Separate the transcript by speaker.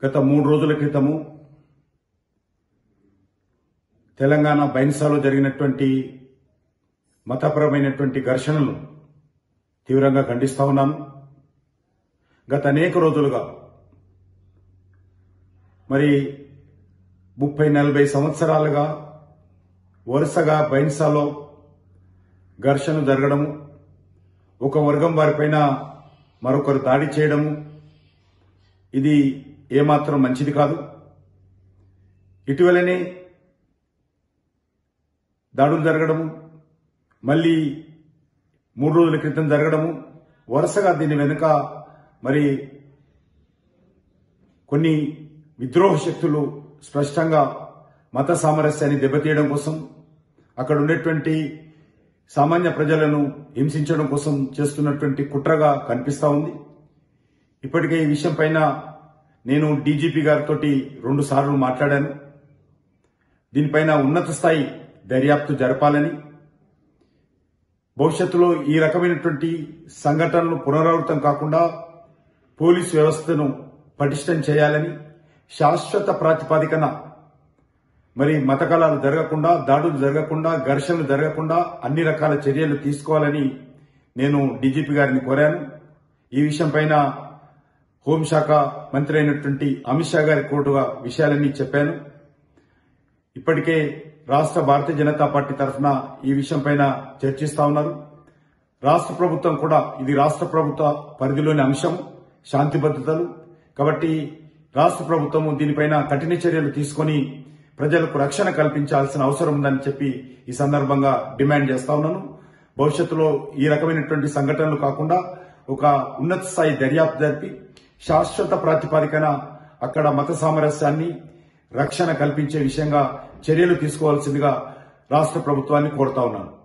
Speaker 1: గత 3 రోజుల క్రితము తెలంగాణ బైన్సాలో జరిగినటువంటి మతపరమైనటువంటి ఘర్షణలు తీవ్రంగా ఖండిస్తా ఉన్నాను. గత అనేక రోజులుగా మరి 30-40 సంవత్సరాలుగా వరుసగా బైన్సాలో ఘర్షణ జరగడము, ఒక వర్గం వారిపైన మరొకరు దాడి చేయడము, ఇది ఏమాత్రం మంచిది కాదు. ఇటీవలనే దాడులు జరగడము, మళ్ళీ 3 రోజుల క్రితం జరగడము, వరుసగా దీని వెనుక మరి కొన్ని విద్రోహ శక్తులు స్పష్టంగా మత సామరస్యాన్ని దెబ్బతీయడం కోసం, అక్కడ ఉండేటువంటి సామాన్య ప్రజలను హింసించడం కోసం చేస్తున్నటువంటి కుట్రగా కనిపిస్తా ఉంది. ఇప్పటికే ఈ విషయం పైన నేను డీజీపీ గారితో 2 సార్లు మాట్లాడాను. దీనిపైన ఉన్నత స్థాయి దర్యాప్తు జరపాలని, భవిష్యత్తులో ఈ రకమైనటువంటి సంఘటనలు పునరావృతం కాకుండా పోలీసు వ్యవస్థను పటిష్టం చేయాలని, శాశ్వత ప్రాతిపదికన మరి మత కలహాలు జరగకుండా, దాడులు జరగకుండా, ఘర్షణలు జరగకుండా అన్ని రకాల చర్యలు తీసుకోవాలని నేను డీజీపీ గారిని కోరాను. ఈ విషయం పైన హోంశాఖ మంత్రి అయినటువంటి అమిత్ షా గారికి కూడా విషయాలన్నీ చెప్పాను. ఇప్పటికే రాష్ట్ర భారతీయ జనతా పార్టీ తరఫున ఈ విషయం పైన చర్చిస్తా ఉన్నారు. రాష్ట్ర ప్రభుత్వం కూడా ఇది రాష్ట్ర ప్రభుత్వ పరిధిలోని అంశం, శాంతి భద్రతలు కాబట్టి రాష్ట్ర ప్రభుత్వం దీనిపైన కఠిన చర్యలు తీసుకుని ప్రజలకు రక్షణ కల్పించాల్సిన అవసరం ఉందని చెప్పి ఈ సందర్భంగా డిమాండ్ చేస్తా ఉన్నాను. భవిష్యత్తులో ఈ రకమైనటువంటి సంఘటనలు కాకుండా ఒక ఉన్నత స్థాయి దర్యాప్తు జరిపి శాశ్వత ప్రాతిపదికన అక్కడ మత సామరస్యాన్ని రక్షణ కల్పించే విషయంగా చర్యలు తీసుకోవాల్సిందిగా రాష్ట్ర ప్రభుత్వాన్ని కోరుతా ఉన్నాను.